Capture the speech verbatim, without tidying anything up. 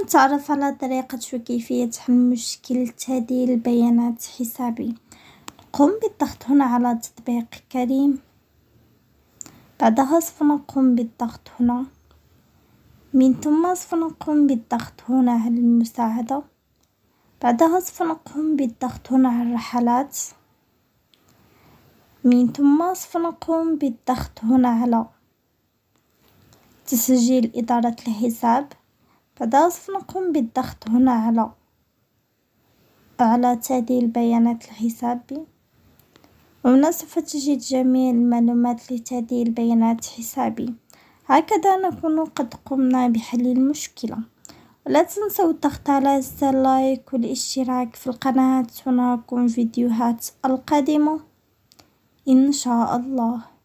نتعرف على طريقة وكيفية حل مشكلة تعديل بيانات حسابي. قم بالضغط هنا على تطبيق كريم، بعدها سوف نقوم بالضغط هنا، من ثم سوف نقوم بالضغط هنا على المساعدة، بعدها سوف نقوم بالضغط هنا على الرحلات، من ثم سوف نقوم بالضغط هنا على تسجيل إدارة الحساب، بعدها سوف نقوم بالضغط هنا على على تعديل بيانات الحساب، وهنا سوف تجد جميع المعلومات لتعديل بيانات حسابي. هكذا نكون قد قمنا بحل المشكلة. ولا تنسوا الضغط على زر لايك والاشتراك في القناة، ونراكم فيديوهات القادمة إن شاء الله.